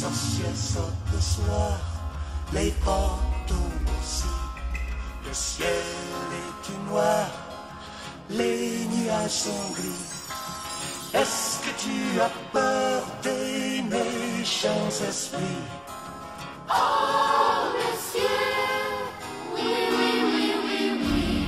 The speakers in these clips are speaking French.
sorcières sortent le soir, les fantômes aussi. Le ciel est tout noir, les nuages sont gris. Est-ce que tu as peur des méchants esprits? Oh, monsieur, oui, oui, oui, oui, oui.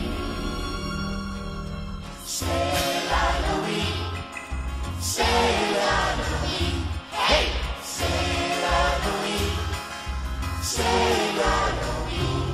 C'est l'Halloween, c'est l'Halloween, hey! C'est l'Halloween, c'est l'Halloween.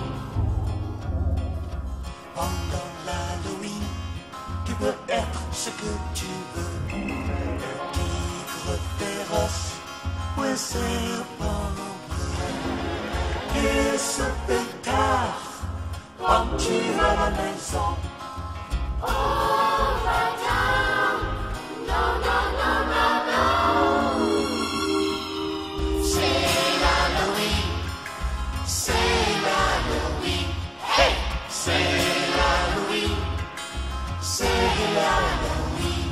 Pendant l'Halloween, tu peux être ce que tu veux. Un tigre féroce ou un serpent bleu. Et se fait tard quand tu es à la maison. Oh, madame, non, non, non, non, non. C'est l'Halloween, c'est l'Halloween, hey! C'est l'Halloween, c'est l'Halloween.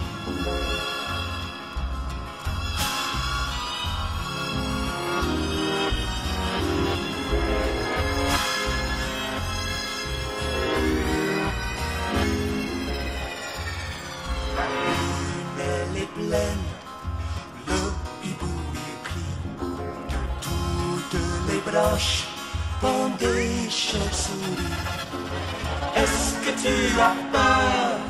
La lune, elle est pleine, le hibou y crie. De toutes les branches pendent des chauves-souris. Est-ce que tu as peur